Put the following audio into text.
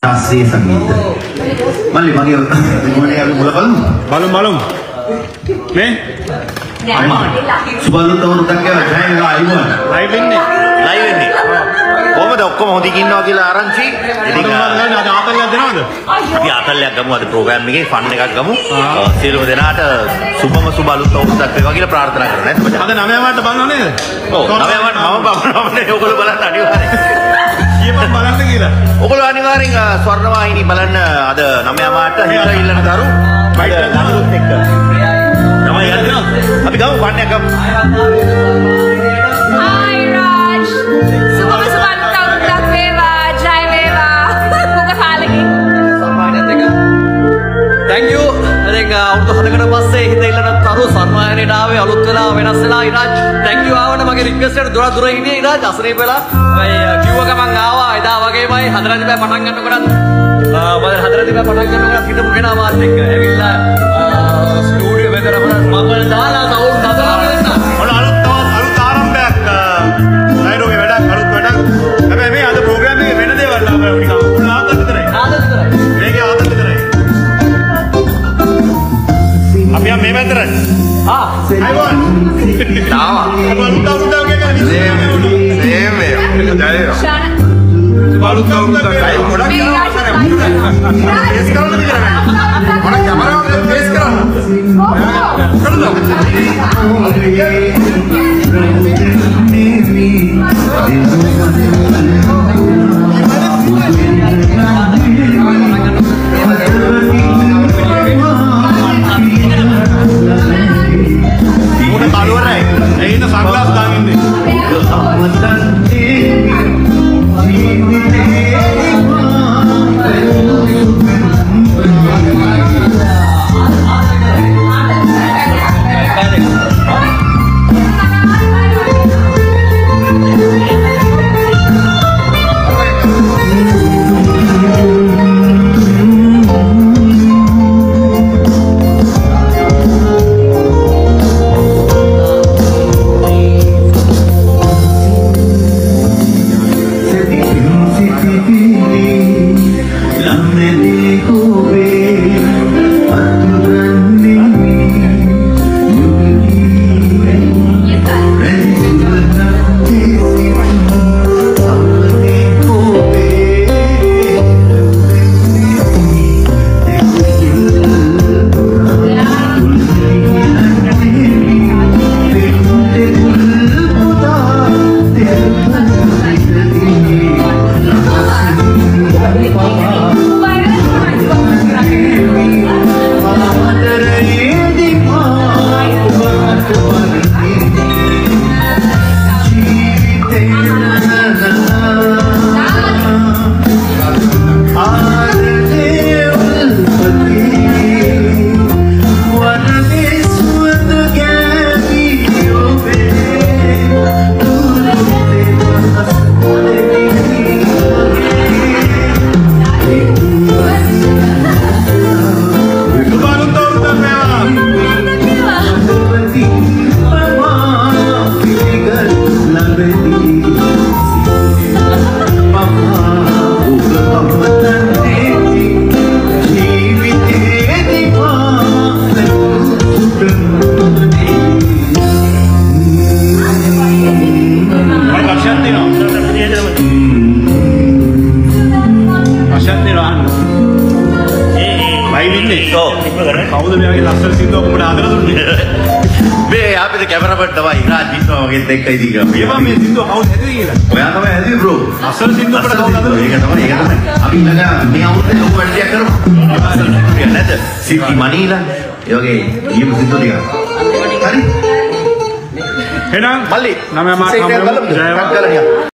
शास्त्रीय संगीत मल्ली मगे balum me subalu tawru takkewa jayega ayuwan live වෙන්නේ කොහමද ඔක්කොම හොඳින් ඉන්නවා කියලා ආරංචි ඉතින් අද ආතල්යක් දෙනවද අපි ආතල්යක් ගමු අද ප්‍රෝග්‍රෑම් එකේ ෆන් එකක් ගමු සියලුම දෙනාට සුබම සුබ අලුත් අවුරුද්දක් වේවා කියලා ප්‍රාර්ථනා කරනවා නේද අද 9 වට බලනව නේද ඔව් 9 වට මම බලනවනේ ඔයගොල්ලෝ බලන්න අනිවාර්යයෙන් කීපක් බලන්න කියලා ඔයගොල්ලෝ අනිවාර්යෙන් ස්වර්ණවාහිනී බලන්න අද 9 වට හිත ඉල්ලන දරු ලඟුත් එක්ක තමයි යන්නේ අපි ගමු ෆන් එක ගමු Hi Raj. Subama subama tauntak veva, jai veva. Buka palagi. Thank you. ඉතින් අවුරුදු 7කට පස්සේ හිත ඉල්ලන තරු සන්මානයට ආවේ අලුත් වෙලා වෙනස් වෙලා ඉරාජ් thank you ආවන මගේ රික්වෙස්ට් එකට දුර හිටියේ ඉරාජ් අසනීප වෙලා කිව්ව ගමන් ආවා එදා වගේමයි 4 දිපෑ පටන් ගන්නකොටත් මම 4 දිපෑ පටන් ගන්නකොටත් හිටපු කෙනා මාත් එක්ක ඇවිල්ලා ස්ටුඩියෝ එකකට මම දාලා සවුන්ඩ් හදලා දෙන්න ඔන්න අලුත් ආරම්භයක් නයිරෝගේ වැඩක් අලුත් වැඩක් හැබැයි මේ අද ප්‍රෝග්‍රෑම් එකේ වෙන දේවල් ආවා නිකන් උන් ආදත් විතරයි මේකේ ආදත් විතරයි අපි ආ මේ පැත්තට අයිවන් තාවා අලුත් අවුරුද්දක් එක Shana. අලුත් අවුරුද්දක් ගොඩක් फेस करना भी करना mana kamera में फेस करना कर दो උඩ කලවරයි එයින සන්ග්ලාස් දාගෙන ඉන්නේ කවුද මෙයාගේ ලස්සන සින්දුවක් උඹට හදලා දුන්නේ මේ අපිට කැමරාමන් තමයි ඉරාජ් විශ්වා වගේත් එක්කයි දීගා මේවා මේ සින්දුව කවුද හැදුවේ කියලා ඔයා තමයි හැදුවේ බ්‍රෝ ලස්සන සින්දුවක් උඹට කවුද හදලා ඒක තමයි අපි ළඟ මේ අවුරුද්දේ ලොකු වැඩක් කරමු නැද සිටි මනීලා ඒ වගේ ඊපු සින්දුව ටික හරි එහෙනම් මල්ලි 9 මාස හම්බෙමු ජයවත්